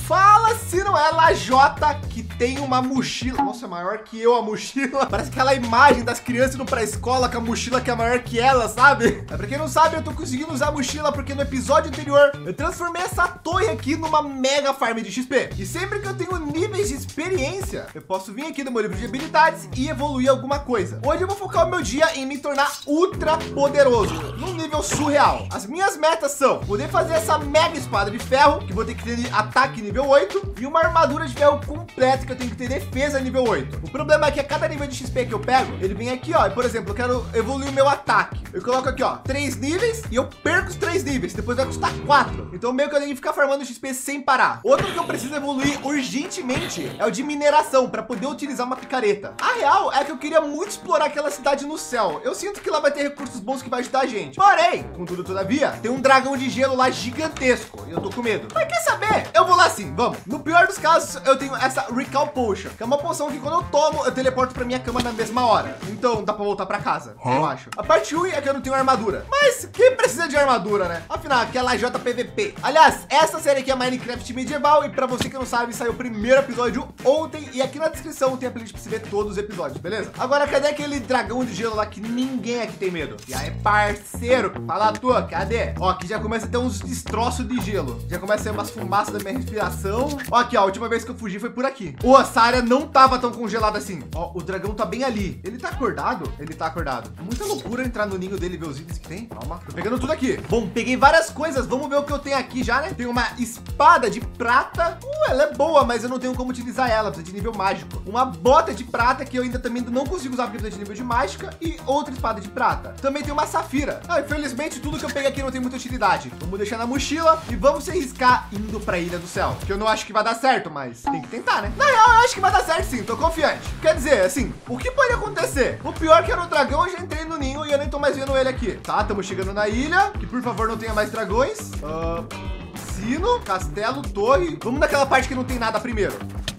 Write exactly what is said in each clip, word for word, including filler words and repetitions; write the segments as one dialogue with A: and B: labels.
A: fala se não é Lajota que tem uma mochila. Nossa, é maior que eu a mochila. Parece aquela imagem das crianças indo pra escola com a mochila que é maior que ela, sabe? É, pra quem não sabe, eu tô conseguindo usar a mochila porque no episódio anterior eu transformei essa torre aqui numa mega farm de X P. E sempre que eu tenho níveis de experiência, eu posso vir aqui no meu livro de habilidades e evoluir alguma coisa. Hoje eu vou focar o meu dia em me tornar ultra poderoso, num nível surreal. As minhas metas são poder fazer essa mega espada de ferro, que vou ter que ter ataque nível oito, e uma armadura de ferro completa, que eu tenho que ter defesa nível oito. O problema é que a cada nível de X P que eu pego, ele vem aqui, ó, e por exemplo, eu quero evoluir o meu ataque. Eu coloco aqui, ó, três níveis e eu perco os três níveis, depois vai custar quatro. Então meio que eu tenho que ficar farmando X P sem parar. Outro que eu preciso evoluir urgentemente é o de mineração, para poder utilizar uma picareta. A real é que eu queria muito explorar aquela cidade no céu. Eu sinto que lá vai ter recursos bons que vai ajudar a gente. Porém, contudo, todavia, tem um dragão de gelo lá gigantesco e eu tô com medo. Mas quer saber? Eu vou lá sim, vamos. No pior dos casos, eu tenho essa Recall Potion, que é uma poção que quando eu tomo, eu teleporto para minha cama na mesma hora. Então dá para voltar para casa, huh? Eu acho. A parte ruim é que eu não tenho armadura. Mas quem precisa de armadura, né? Afinal, aqui é Lajota P V P. Aliás, essa série aqui é Minecraft medieval e para você que não sabe, saiu o primeiro episódio ontem e aqui na descrição tem a playlist para você ver todos os episódios, beleza? Agora, cadê aquele dragão de gelo lá que ninguém aqui tem medo? E aí, parceiro, fala tua, cadê? Ó, aqui já começa a ter uns destroços de gelo. Já começa a ter umas fumaças da minha respiração. Ó, aqui, ó, a última vez que eu fugi foi por aqui. Ô, essa área não tava tão congelada assim. Ó, o dragão tá bem ali. Ele tá acordado? Ele tá acordado. É muita loucura entrar no ninho dele e ver os itens que tem. Calma, tô pegando tudo aqui. Bom, peguei várias coisas. Vamos ver o que eu tenho aqui já, né? Tem uma espada de prata. Uh, ela é boa, mas eu não tenho como utilizar ela. Precisa de nível mágico. Uma bota de prata que eu ainda também não consigo usar porque precisa de nível de mágica. E outra espada de prata. Também tem uma safira. Ah, infelizmente, tudo que eu peguei aqui não tem muita utilidade. Vamos deixar na mochila e vamos se arriscar indo pra Ilha do Céu. Que eu não acho que vai dar certo, mas tem que tentar, né? Na real, eu acho que vai dar certo sim, tô confiante. Quer dizer, assim, o que pode acontecer? O pior que era o dragão, eu já entrei no ninho e eu nem tô mais vendo ele aqui. Tá, estamos chegando na ilha. Que por favor não tenha mais dragões. Uh, sino, castelo, torre. Vamos naquela parte que não tem nada primeiro.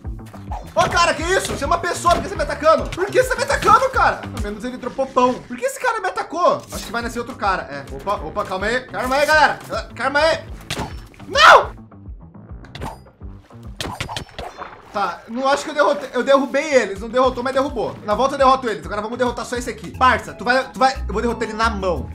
A: Ó, oh, cara, que isso? Você é uma pessoa, por que você tá me atacando? Por que você tá me atacando, cara? Pelo menos ele dropou pão. Por que esse cara me atacou? Acho que vai nascer outro cara. É, opa, opa, calma aí. Calma aí, galera. Calma aí. Não! Tá, não acho que eu derrotei. Eu derrubei eles. Não derrotou, mas derrubou. Na volta eu derroto eles. Agora vamos derrotar só esse aqui. Parça, tu vai, tu vai. Eu vou derrotar ele na mão.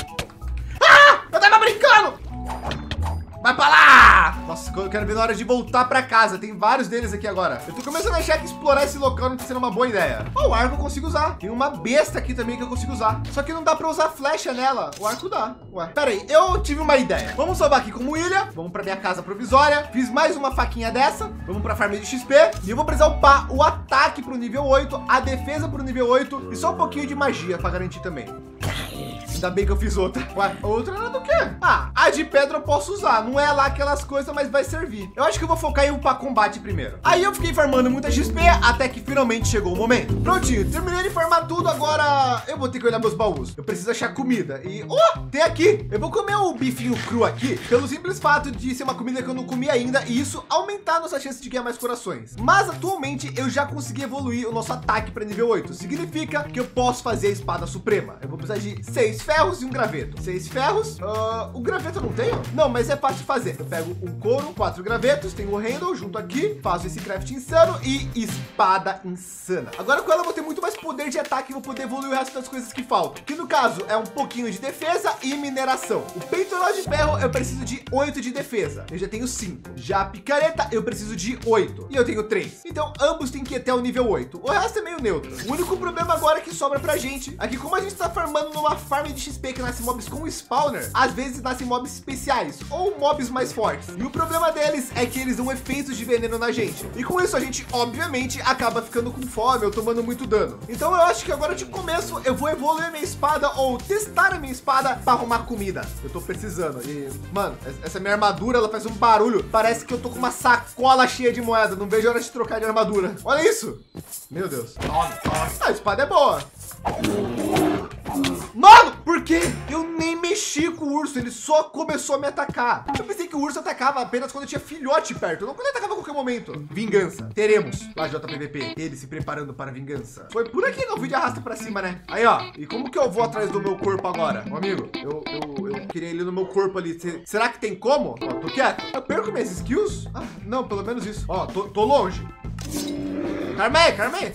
A: Ah! Eu tava brincando! Vai pra lá! Nossa, eu quero ver na hora de voltar pra casa. Tem vários deles aqui agora. Eu tô começando a achar que explorar esse local não tá sendo uma boa ideia. Oh, o arco eu consigo usar. Tem uma besta aqui também que eu consigo usar. Só que não dá pra usar flecha nela. O arco dá. Ué, pera aí. Eu tive uma ideia. Vamos salvar aqui como ilha. Vamos pra minha casa provisória. Fiz mais uma faquinha dessa. Vamos pra farm de X P. E eu vou precisar upar o ataque pro nível oito, a defesa pro nível oito e só um pouquinho de magia pra garantir também. Ainda bem que eu fiz outra. Ué, outra era do quê? Ah, a de pedra eu posso usar. Não é lá aquelas coisas, mas vai servir. Eu acho que eu vou focar em upar combate primeiro. Aí eu fiquei farmando muita X P até que finalmente chegou o momento. Prontinho, terminei de farmar tudo. Agora eu vou ter que olhar meus baús. Eu preciso achar comida. E, oh, tem aqui. Eu vou comer o bifinho cru aqui pelo simples fato de ser uma comida que eu não comi ainda e isso aumentar a nossa chance de ganhar mais corações. Mas atualmente eu já consegui evoluir o nosso ataque para nível oito. Significa que eu posso fazer a espada suprema. Eu vou precisar de seis ferros e um graveto. Seis ferros. Uh, o graveto eu não tenho? Não, mas é fácil de fazer. Eu pego um couro, quatro gravetos, tenho o handle junto aqui, faço esse craft insano e espada insana. Agora com ela eu vou ter muito mais poder de ataque e vou poder evoluir o resto das coisas que faltam. Que no caso é um pouquinho de defesa e mineração. O peitoral de ferro eu preciso de oito de defesa. Eu já tenho cinco. Já a picareta eu preciso de oito. E eu tenho três. Então ambos têm que ir até o nível oito. O resto é meio neutro. O único problema agora que sobra pra gente é que como a gente tá farmando numa farm de X P que nasce mobs com spawner, às vezes nascem mobs especiais ou mobs mais fortes. E o problema deles é que eles dão efeitos de veneno na gente. E com isso a gente obviamente acaba ficando com fome ou tomando muito dano. Então eu acho que agora de começo eu vou evoluir a minha espada ou testar a minha espada para arrumar comida. Eu tô precisando. E mano, essa minha armadura ela faz um barulho. Parece que eu tô com uma sacola cheia de moeda. Não vejo a hora de trocar de armadura. Olha isso. Meu Deus. Ah, a espada é boa. Mano, por quê? Eu nem mexi com o urso, ele só começou a me atacar. Eu pensei que o urso atacava apenas quando tinha filhote perto, não quando ele atacava a qualquer momento. Vingança. Teremos lá J P V P, ele se preparando para a vingança. Foi por aqui que o vídeo arrasta pra cima, né? Aí, ó. E como que eu vou atrás do meu corpo agora? Ô, amigo, eu, eu, eu queria ele no meu corpo ali. Cê, será que tem como? Ó, tô quieto. Eu perco minhas skills? Ah, não, pelo menos isso. Ó, tô, tô longe. Carmei, Carmei.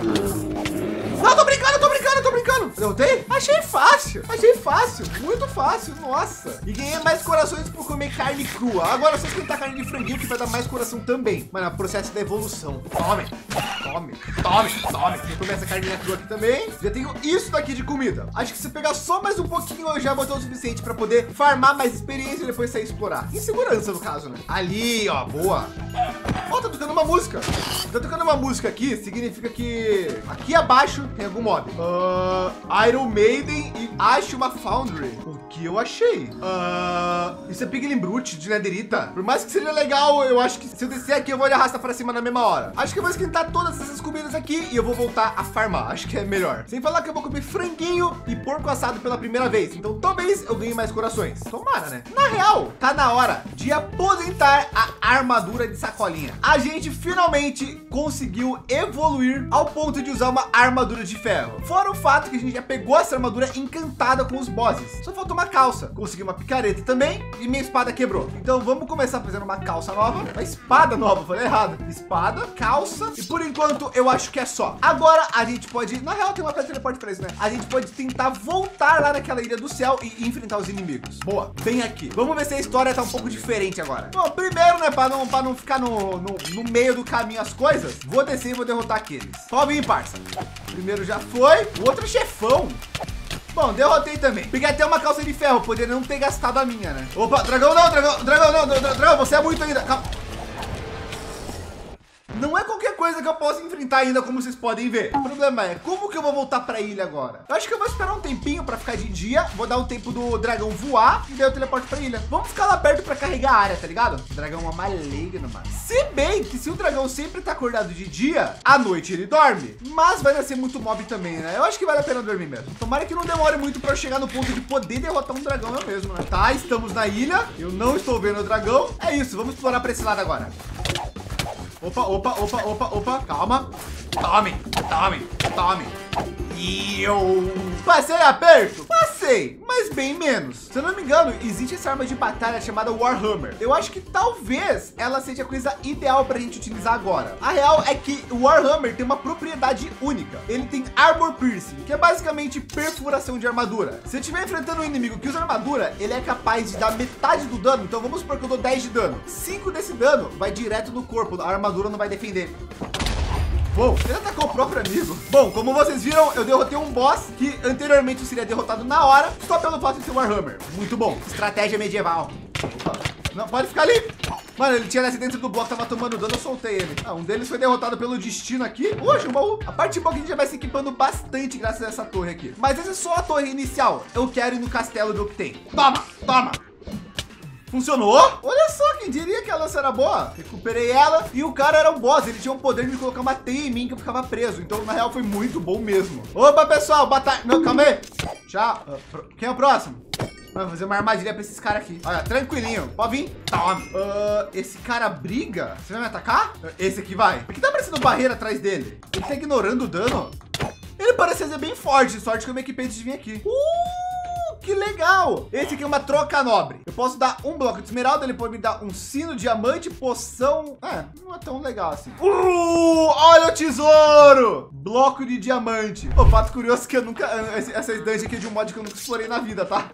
A: Não, tô brincando, tô brincando, tô brincando. Derrotei? Achei fácil, achei fácil, muito fácil, nossa. E ganhei mais corações por comer carne crua. Agora só esquentar carne de franguinho que vai dar mais coração também. Mano, é o processo da evolução. Tome, tome, tome, tome. Eu tomei essa carninha crua aqui também. Já tenho isso daqui de comida. Acho que se pegar só mais um pouquinho, eu já vou ter o suficiente para poder farmar mais experiência e depois sair explorar. Em segurança, no caso, né? Ali, ó, boa. Ó, tá tocando uma música. Tá tocando uma música aqui, significa que aqui abaixo tem algum mob. Uh, Iron Maiden e acho uma Foundry. O que eu achei? Uh, isso é Piglin Brute de Netherita. Por mais que seja legal, eu acho que se eu descer aqui, eu vou lhe arrastar para cima na mesma hora. Acho que eu vou esquentar todas essas comidas aqui e eu vou voltar a farmar. Acho que é melhor. Sem falar que eu vou comer franguinho e porco assado pela primeira vez. Então talvez eu ganhe mais corações. Tomara, né? Na real, tá na hora de aposentar a armadura de sacolinha. A gente finalmente conseguiu evoluir ao ponto de usar uma armadura de ferro. Fora o fato que a gente já pegou essa armadura encantada com os bosses. Só faltou uma calça. Consegui uma picareta também e minha espada quebrou. Então vamos começar fazendo uma calça nova. Uma espada nova, falei errado. Espada, calça e por enquanto eu acho que é só. Agora a gente pode, na real tem uma pedra de teleporte pra isso, né? A gente pode tentar voltar lá naquela ilha do céu e enfrentar os inimigos. Boa, bem aqui. Vamos ver se a história tá um pouco diferente agora. Bom, primeiro, né, para não, para não ficar no, no, no meio do caminho as coisas, vou descer e vou derrotar aqueles. Pode vir, parça. Primeiro já foi. O outro chefão. Bom, derrotei também. Peguei até uma calça de ferro, poderia não ter gastado a minha, né? Opa, dragão não, dragão, dragão não, dragão, dragão, você é muito ainda. Calma. Não é qualquer coisa que eu possa enfrentar ainda, como vocês podem ver. O problema é, como que eu vou voltar para a ilha agora? Eu acho que eu vou esperar um tempinho para ficar de dia. Vou dar um tempo do dragão voar e daí eu teleporto para a ilha. Vamos ficar lá perto para carregar a área, tá ligado? O dragão é uma maligno, mano. Se bem que se o dragão sempre tá acordado de dia, à noite ele dorme. Mas vai nascer muito mob também, né? Eu acho que vale a pena dormir mesmo. Tomara que não demore muito para eu chegar no ponto de poder derrotar um dragão eu mesmo, né? Tá, estamos na ilha. Eu não estou vendo o dragão. É isso, vamos explorar para esse lado agora. Opa, opa, opa, opa, opa, calma. Tome, tome, tome. E eu passei aperto? Passei, mas bem menos. Se eu não me engano, existe essa arma de batalha chamada Warhammer. Eu acho que talvez ela seja a coisa ideal para a gente utilizar agora. A real é que o Warhammer tem uma propriedade única. Ele tem Armor Piercing, que é basicamente perfuração de armadura. Se eu estiver enfrentando um inimigo que usa armadura, ele é capaz de dar metade do dano. Então vamos supor que eu dou dez de dano. cinco desse dano vai direto no corpo. A armadura não vai defender. Bom, ele atacou o próprio amigo. Bom, como vocês viram, eu derrotei um boss que anteriormente eu seria derrotado na hora, só pelo fato de ser Warhammer. Muito bom. Estratégia medieval. Opa. Não, pode ficar ali. Mano, ele tinha nesse dentro do bloco, tava tomando dano, eu soltei ele. Ah, um deles foi derrotado pelo destino aqui. Hoje, um baú. A parte boa que a gente já vai se equipando bastante graças a essa torre aqui. Mas essa é só a torre inicial. Eu quero ir no castelo do que tem. Toma, toma. Funcionou? Olha só, quem diria que a lança era boa? Recuperei ela e o cara era um boss. Ele tinha o poder de colocar uma teia em mim que eu ficava preso. Então, na real, foi muito bom mesmo. Opa, pessoal, batalha. Não, calma aí. Tchau. Quem é o próximo? Vamos fazer uma armadilha para esses caras aqui. Olha, tranquilinho. Pode vir. Tome. Uh, esse cara briga? Você vai me atacar? Esse aqui vai. Aqui tá aparecendo barreira atrás dele. Ele tá ignorando o dano. Ele parece ser bem forte. Sorte que eu me equipei antes de vir aqui. Uh! Que legal! Esse aqui é uma troca nobre. Eu posso dar um bloco de esmeralda, ele pode me dar um sino, diamante, poção. É, não é tão legal assim. Uh, olha o tesouro! Bloco de diamante. O fato curioso é que eu nunca... Essas dungeons aqui é de um mod que eu nunca explorei na vida, tá?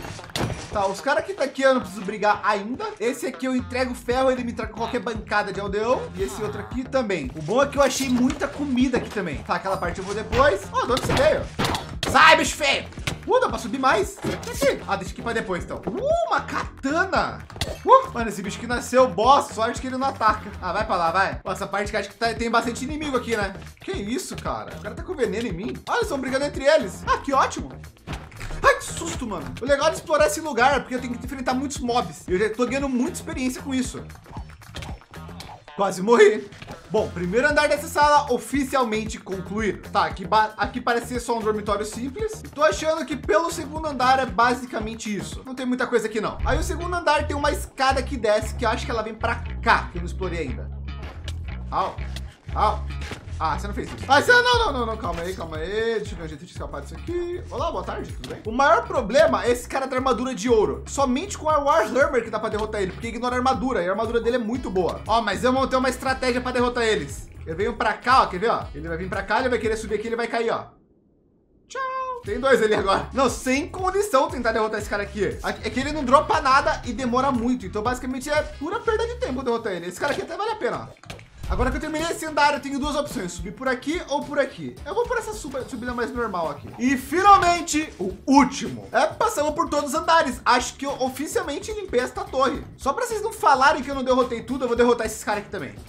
A: Tá, os caras que tá aqui eu não preciso brigar ainda. Esse aqui eu entrego ferro, ele me traga qualquer bancada de aldeão. E esse outro aqui também. O bom é que eu achei muita comida aqui também. Tá, aquela parte eu vou depois. Ó, oh, de onde você veio? Sai, bicho feio! Uh, dá pra subir mais. Aqui. Ah, deixa aqui pra depois, então. Uh, uma katana. Uh, mano, esse bicho que nasceu boss, sorte que ele não ataca. Ah, vai pra lá, vai. Pô, essa parte que acho que tá, tem bastante inimigo aqui, né? Que isso, cara? O cara tá com veneno em mim. Olha, eles estão brigando entre eles. Ah, que ótimo. Ai, que susto, mano. O legal é de explorar esse lugar é porque eu tenho que enfrentar muitos mobs. Eu já tô ganhando muita experiência com isso. Quase morri. Bom, primeiro andar dessa sala oficialmente concluído. Tá, aqui, aqui parece ser só um dormitório simples. Tô achando que pelo segundo andar é basicamente isso. Não tem muita coisa aqui não. Aí o segundo andar tem uma escada que desce, que eu acho que ela vem pra cá, que eu não explorei ainda. Au, au. Ah, você não fez isso. Ah, você não, não, não, não, calma aí, calma aí. Deixa eu ver um jeito de escapar disso aqui. Olá, boa tarde, tudo bem? O maior problema é esse cara da armadura de ouro. Somente com a Warhammer que dá pra derrotar ele, porque ignora a armadura, e a armadura dele é muito boa. Ó, mas eu montei uma estratégia pra derrotar eles. Eu venho pra cá, ó, quer ver, ó? Ele vai vir pra cá, ele vai querer subir aqui, ele vai cair, ó. Tchau. Tem dois ali agora. Não, sem condição tentar derrotar esse cara aqui. É que ele não dropa nada e demora muito. Então, basicamente, é pura perda de tempo derrotar ele. Esse cara aqui até vale a pena, ó. Agora que eu terminei esse andar, eu tenho duas opções. Subir por aqui ou por aqui. Eu vou por essa subida mais normal aqui. E, finalmente, o último. É, passamos por todos os andares. Acho que eu oficialmente limpei esta torre. Só para vocês não falarem que eu não derrotei tudo, eu vou derrotar esses caras aqui também.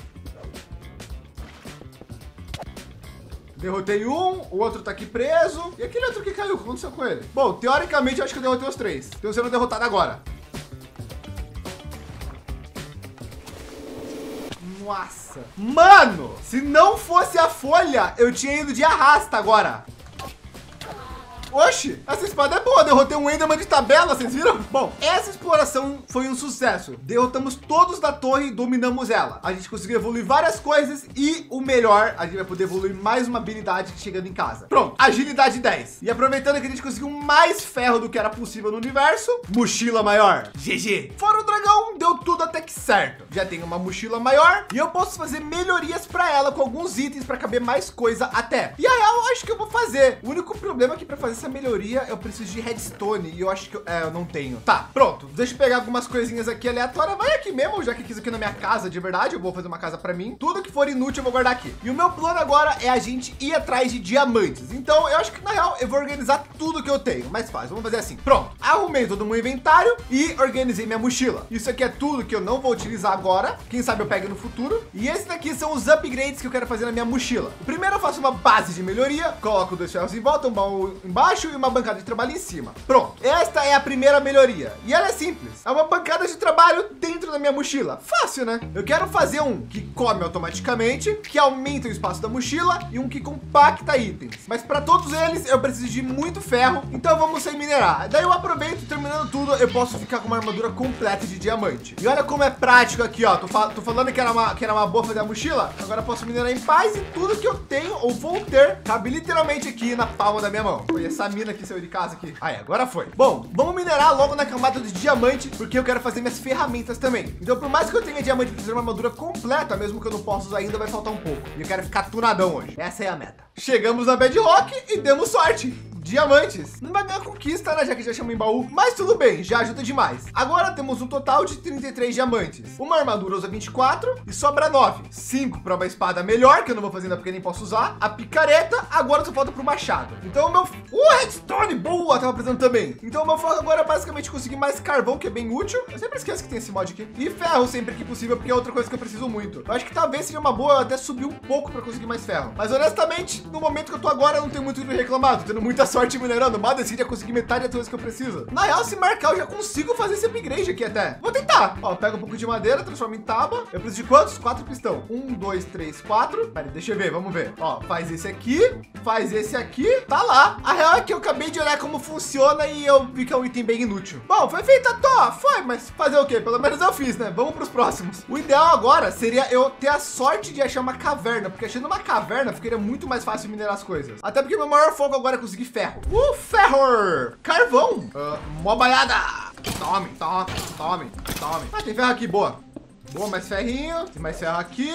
A: Derrotei um, o outro tá aqui preso. E aquele outro que caiu, o que aconteceu com ele? Bom, teoricamente, eu acho que eu derrotei os três. Estão sendo derrotados agora. Nossa. Mano, se não fosse a folha, eu tinha ido de arrasta agora. Oxi, essa espada é boa, derrotei um Enderman de tabela, vocês viram? Bom, essa exploração foi um sucesso. Derrotamos todos da torre e dominamos ela. A gente conseguiu evoluir várias coisas e o melhor, a gente vai poder evoluir mais uma habilidade chegando em casa. Pronto, agilidade dez. E aproveitando que a gente conseguiu mais ferro do que era possível no universo, mochila maior. G G. Fora o dragão, deu tudo até que certo. Já tenho uma mochila maior e eu posso fazer melhorias para ela com alguns itens para caber mais coisa até. E a real, acho que eu vou fazer. O único problema é que para fazer essa melhoria eu preciso de redstone e eu acho que eu, é, eu não tenho. Tá, pronto. Deixa eu pegar algumas coisinhas aqui aleatórias. Vai aqui mesmo, já que quis aqui na minha casa de verdade. Eu vou fazer uma casa para mim. Tudo que for inútil eu vou guardar aqui. E o meu plano agora é a gente ir atrás de diamantes. Então eu acho que na real eu vou organizar tudo que eu tenho. Mais fácil. Vamos fazer assim. Pronto. Arrumei todo o meu inventário e organizei minha mochila. Isso aqui é tudo que eu não vou utilizar agora. Quem sabe eu pego no futuro. E esses daqui são os upgrades que eu quero fazer na minha mochila. O primeiro eu faço uma base de melhoria. Coloco dois ferros em volta, um baú embaixo e uma bancada de trabalho em cima. Pronto, esta é a primeira melhoria e ela é simples, é uma bancada de trabalho dentro da minha mochila. Fácil, né? Eu quero fazer um que come automaticamente, que aumenta o espaço da mochila e um que compacta itens, mas para todos eles eu preciso de muito ferro, então vamos sem minerar. Daí eu aproveito, terminando tudo, eu posso ficar com uma armadura completa de diamante. E olha como é prático aqui, ó. Tô, fal tô falando que era, uma, que era uma boa fazer a mochila, agora eu posso minerar em paz e tudo que eu tenho ou vou ter cabe literalmente aqui na palma da minha mão. Foi essa mina que saiu de casa aqui. Aí, agora foi. Bom, vamos minerar logo na camada de diamante, porque eu quero fazer minhas ferramentas também. Então, por mais que eu tenha diamante para fazer uma armadura completa, mesmo que eu não possa usar ainda, vai faltar um pouco. E eu quero ficar tunadão hoje. Essa é a meta. Chegamos na Bedrock e demos sorte. Diamantes. Não vai ganhar conquista, né? Já que já chama em baú. Mas tudo bem, já ajuda demais. Agora temos um total de trinta e três diamantes. Uma armadura usa vinte e quatro e sobra nove. cinco para uma espada melhor, que eu não vou fazer ainda porque nem posso usar. A picareta, agora só falta pro machado. Então o meu... Uh, redstone! Boa! Tava precisando também. Então o meu foco agora é basicamente conseguir mais carvão, que é bem útil. Eu sempre esqueço que tem esse mod aqui. E ferro sempre que possível, porque é outra coisa que eu preciso muito. Eu acho que talvez seja uma boa eu até subir um pouco para conseguir mais ferro. Mas honestamente, no momento que eu tô agora, eu não tenho muito o que reclamar. Tô tendo muita sorte minerando, mas decidi conseguir metade das coisas que eu preciso. Na real, se marcar, eu já consigo fazer esse upgrade aqui até. Vou tentar. Ó, pega um pouco de madeira, transforma em tábua. Eu preciso de quantos? Quatro pistão. Um, dois, três, quatro. Pera, deixa eu ver, vamos ver. Ó, faz esse aqui, faz esse aqui. Tá lá. A real é que eu acabei de olhar como funciona e eu vi que é um item bem inútil. Bom, foi feita a toa, foi, mas fazer o quê? Pelo menos eu fiz, né? Vamos pros próximos. O ideal agora seria eu ter a sorte de achar uma caverna, porque achando uma caverna ficaria muito mais fácil minerar as coisas. Até porque meu maior foco agora é conseguir ferro. Uh, ferro! Carvão! Uh, mobalhada! Tome, tome, tome, tome. Ah, tem ferro aqui, boa. Boa, mais ferrinho. Tem mais ferro aqui.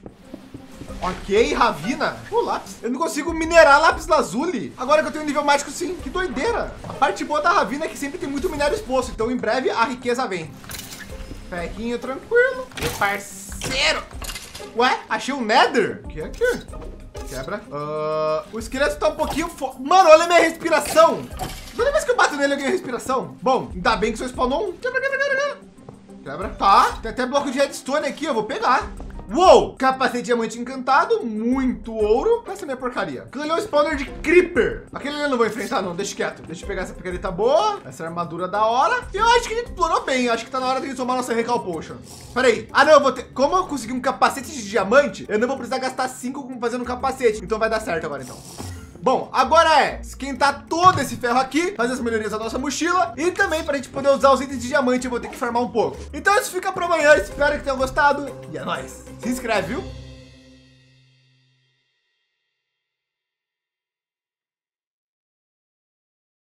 A: Ok, Ravina. O lápis. Eu não consigo minerar lápis lazuli. Agora que eu tenho um nível mágico, sim. Que doideira. A parte boa da Ravina é que sempre tem muito minério exposto. Então, em breve, a riqueza vem. Ferrinho tranquilo. Meu parceiro. Ué, achei um nether. O que é aqui? Quebra. Uh, o esqueleto tá um pouquinho... Fo... Mano, olha a minha respiração. Toda vez que eu bato nele, eu ganho respiração. Bom, ainda bem que só spawnou um. Quebra, quebra, quebra, quebra. Quebra. Tá. Tem até bloco de redstone aqui. Eu vou pegar. Uou! Capacete de diamante encantado, muito ouro. Essa é a minha porcaria. Aquilo ali é um spawner de creeper. Aquele ali eu não vou enfrentar, não. Deixa quieto. Deixa eu pegar essa picareta boa. Essa armadura da hora. E eu acho que a gente explorou bem. hein? Acho que tá na hora de tomar nossa Recall Potion. Pera aí. Ah, não, eu vou ter... Como eu consegui um capacete de diamante, eu não vou precisar gastar cinco fazendo um capacete. Então vai dar certo agora, então. Bom, agora é esquentar todo esse ferro aqui, fazer as melhorias da nossa mochila e também para a gente poder usar os itens de diamante eu vou ter que farmar um pouco. Então isso fica para amanhã, espero que tenham gostado e é nóis. Se inscreve, viu?